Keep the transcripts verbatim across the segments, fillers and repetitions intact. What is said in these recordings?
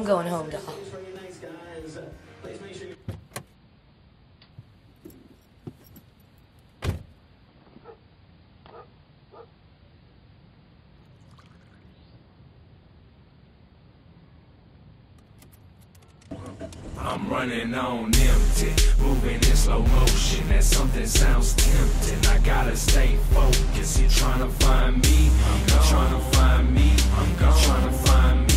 I'm going home, doll. I'm running on empty, moving in slow motion. That something sounds tempting. I gotta stay focused. You're trying to find me. You're trying to find me. I'm gone. Trying to find me.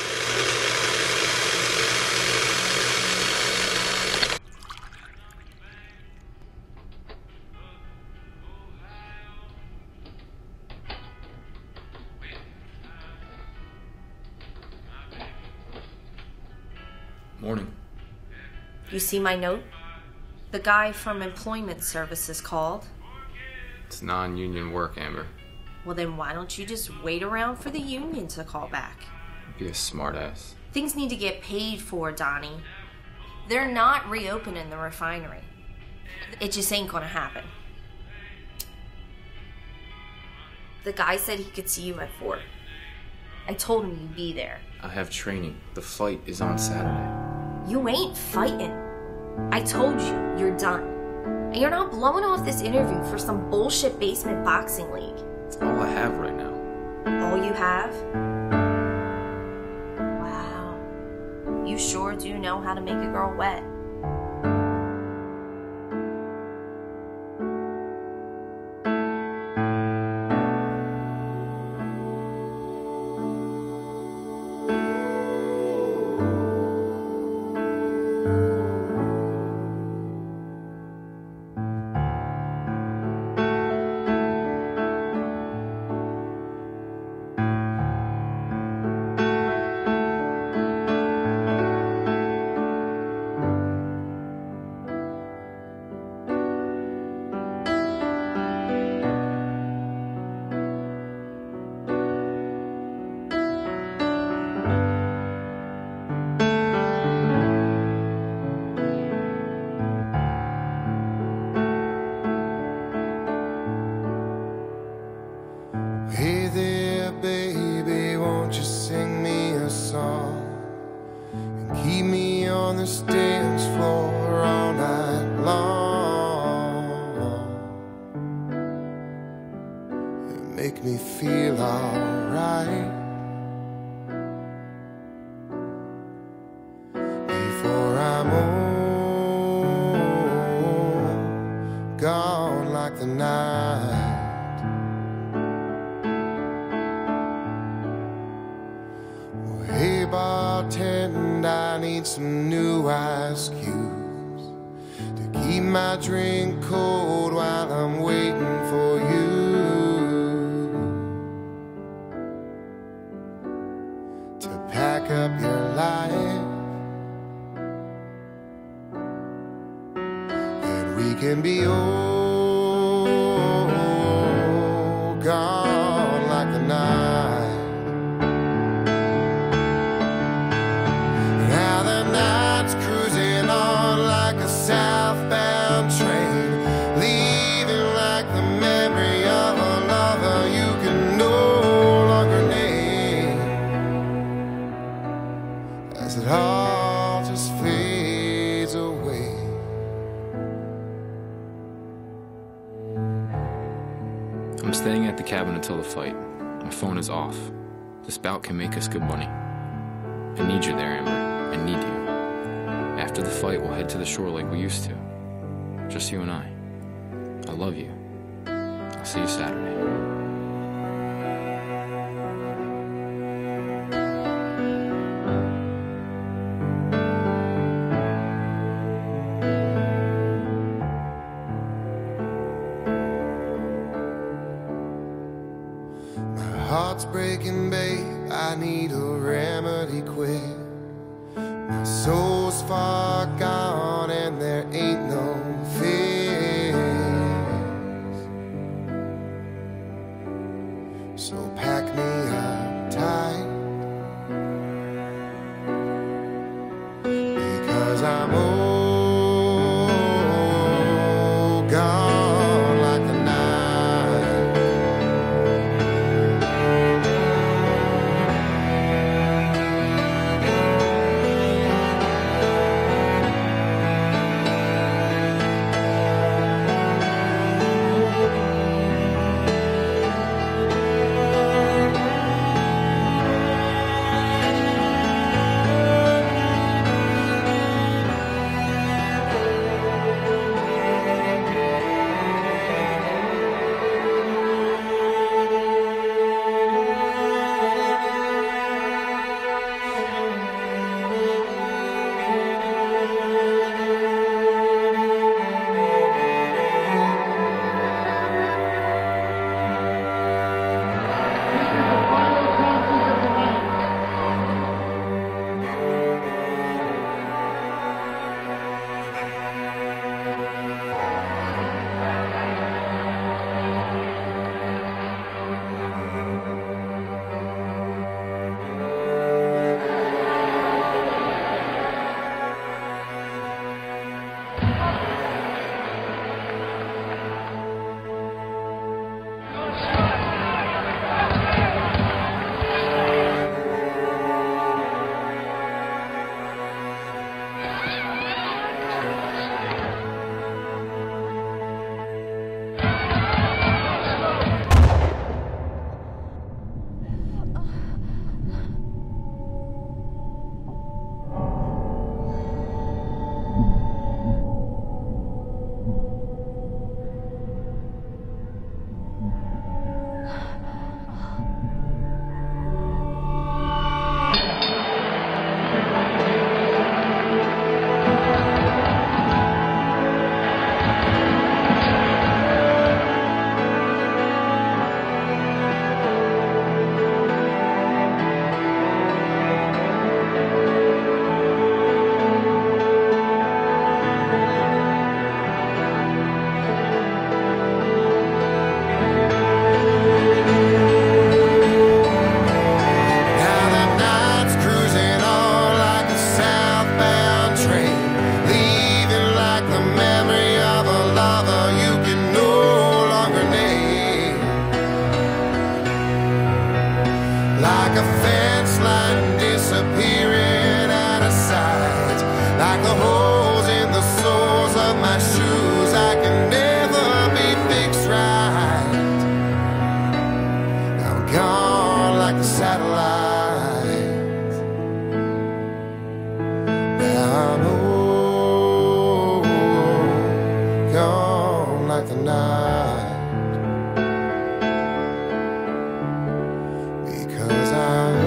Morning. You see my note? The guy from Employment Services called. It's non-union work, Amber. Well, then why don't you just wait around for the union to call back? Be a smartass. Things need to get paid for, Donnie. They're not reopening the refinery. It just ain't gonna happen. The guy said he could see you at four. I told him you'd be there. I have training. The fight is on Saturday. You ain't fighting. I told you, you're done. And you're not blowing off this interview for some bullshit basement boxing league. It's all I have right now. All you have? Wow. You sure do know how to make a girl wet. Hey there, baby, won't you sing me a song and keep me on this dance floor all night long and make me feel alright before I'm old, gone like the night. Hey bartender, I need some new ice cubes to keep my drink cold while I'm waiting for you to pack up your life, and we can be old, gone like the night. Southbound train, leaving like the memory of a lover you can no longer name, as it all just fades away. I'm staying at the cabin until the fight. My phone is off. This bout can make us good money. I need you there, Amber. I need you. After the fight, we'll head to the shore like we used to. Just you and I. I love you. I'll see you Saturday. My heart's breaking, babe, I need a remedy quick. My soul's far gone and there ain't no fix. So pack me up tight, because I'm old, gone like the night. like the holes in the soles of my shoes. I can never be fixed right. I'm gone like the satellites. Now I'm old, gone like the night. Because I'm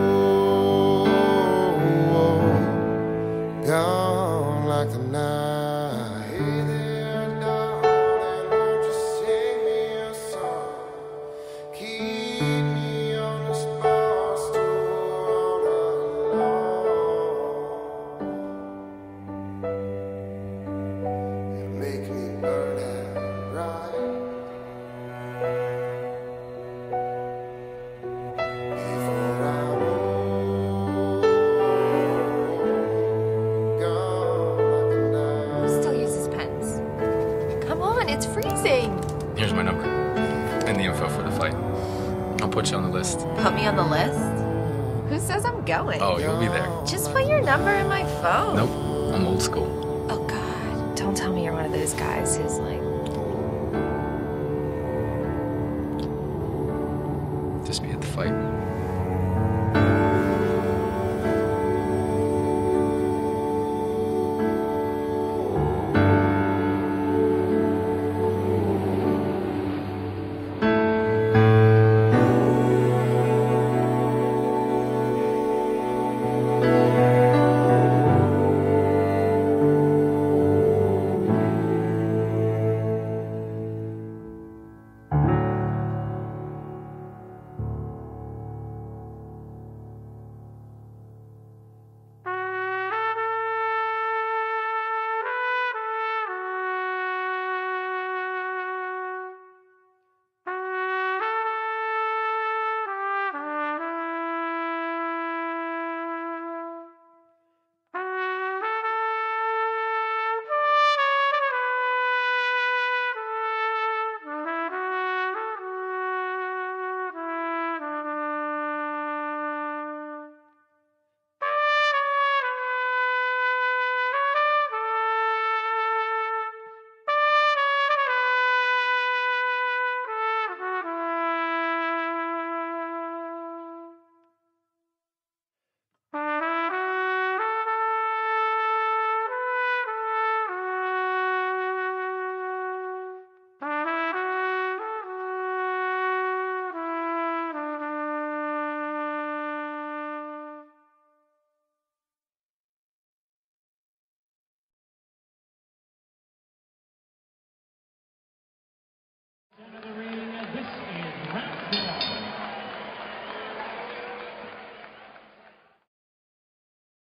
gone like the night. Hey there, darling, won't you sing me a song? Keep me on this bar stool all alone. You make me burn out right before I'm Still uses pens. Come on, it's freezing. Here's my number and the info for the fight. I'll put you on the list. Put me on the list? Who says I'm going? Oh, you'll be there. Just put your number in my phone. Nope, I'm old school. Oh, God. Don't tell me you're one of those guys who's like... Just be at the fight.